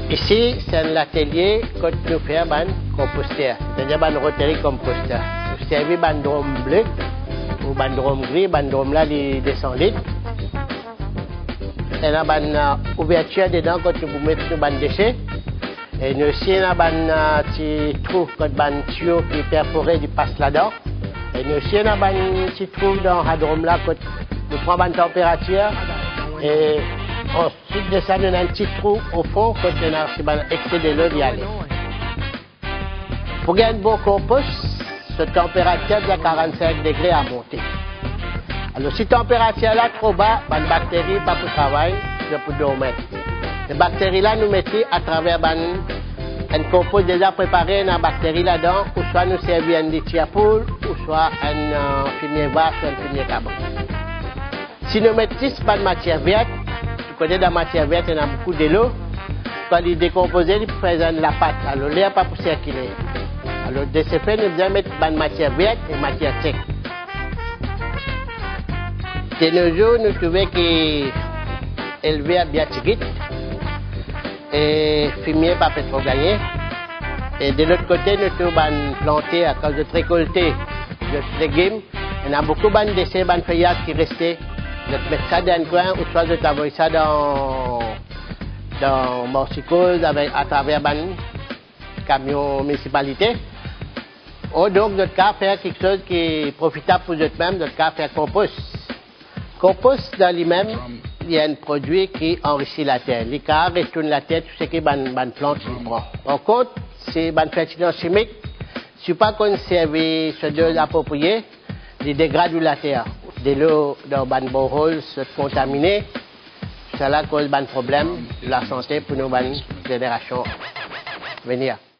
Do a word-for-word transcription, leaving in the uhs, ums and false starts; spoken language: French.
Ici, c'est un atelier que nous faisons un composteur, c'est-à-dire un rotary composteur. Nous servons un drum bleu ou un drum gris, un drum là de cent litres. Il y a une ouverture dedans quand vous mettez nos déchets. Et nous aussi, il y a un petit trou, un tuyau qui est perforé, qui passe là-dedans. Et nous aussi, il y a un petit trou dans le drum là, quand nous prenons une température. Et ensuite de ça, on a un petit trou au fond quand on a excès de l'eau d'y aller. Pour gagner un bon compost, cette température de quarante-cinq degrés à monter. Alors, si la température là trop bas, les bactéries pas pour travailler, c'est pour dormir. Les bactéries là, nous mettons à travers un compost déjà préparé, une bactérie là-dedans, ou soit nous servir un litier à poule, ou soit un euh, fumier vache ou un fumier cabane. Si nous mettons pas de matière verte, tu connais la matière verte, il y a beaucoup de l'eau, quand il décompose, il présente la pâte. Alors, l'air pas pour circuler. Alors, de ce fait, nous devons mettre de matière verte et matière sec. De nos jours, nous trouvons qu'élever à bien tigit et fumier pas trop gagner. Et de l'autre côté, nous trouvons planter à cause de récolter de légumes. Il y a beaucoup de déchets, de feuillages qui restaient. Nous mettons ça dans un coin ou soit nous envoyons ça dans dans Mauritian avec à travers un camion municipalité. Ou donc, notre cas, faire quelque chose qui est profitable pour nous-mêmes, notre cas, faire compost. Compost, dans lui-même, il y a un produit qui enrichit la terre. Les cas retournent la terre, tout ce qui est une plante qui prend. Par contre, c'est une fertilisation chimique. Si pas qu'on serve ce dose approprié, il dégrade la terre. De l'eau dans une borehole se contaminer, cela cause un problème de la santé pour nos générations à venir.